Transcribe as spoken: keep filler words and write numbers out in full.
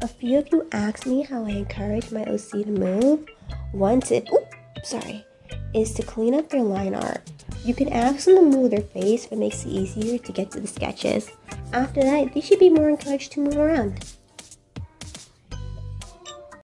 A few of you asked me how I encourage my O C to move. One tip, oops, sorry, is to clean up their line art. You can ask them to move their face if it makes it easier to get to the sketches. After that, they should be more encouraged to move around.